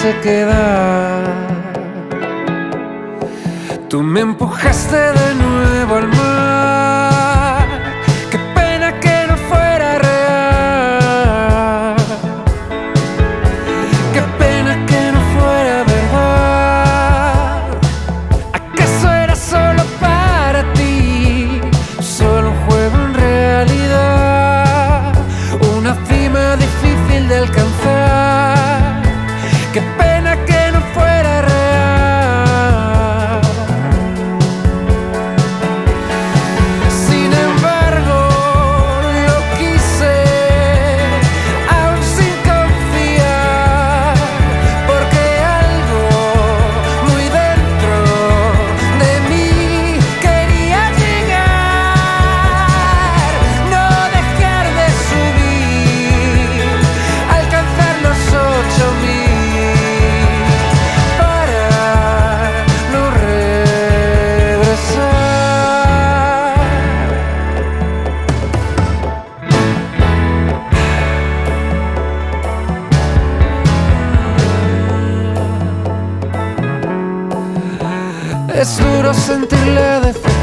quise quedar. Tú me empujaste de nuevo al mar. Qué pena que no fuera real. Qué pena que no fuera verdad. ¿Acaso era solo para ti? Solo un juego en realidad. Una cima difícil de alcanzar. Qué pena que no fuera real. Sin embargo, lo quise, aún sin confiar, porque algo muy dentro de mí quería llegar. No dejar de subir, alcanzar los 8000. Es duro sentir la defensa